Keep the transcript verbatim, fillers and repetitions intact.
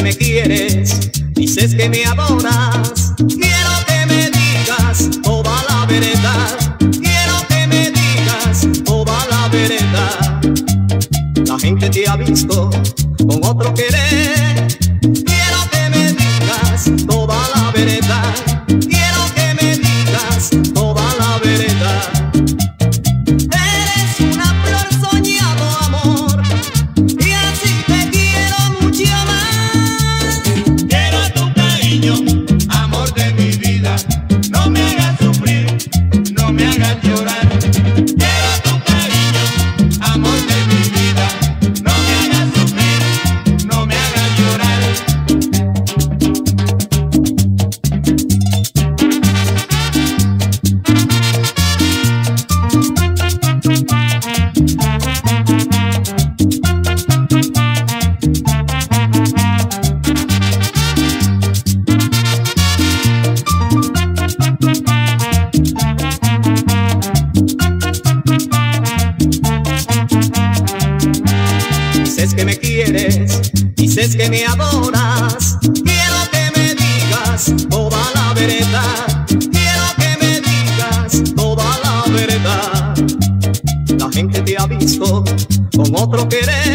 me quieres, dices que me adoras. Quiero que me digas toda la verdad. Quiero que me digas toda la verdad. La gente te ha visto con otro querer. Quiero que me digas toda la verdad. Quiero que me digas toda la verdad. Eres una flor soñado, amor, y así te quiero mucho más. Quiero tu cariño, amor de mi vida. No me hagas sufrir, no me hagas llorar. Quiero tu cariño, amor de mi vida. No me hagas sufrir, no me hagas llorar. Dices que me quieres, dices que me adoras. Quiero que me digas toda la verdad. Quiero que me digas toda la verdad. La gente te ha visto con otro querer.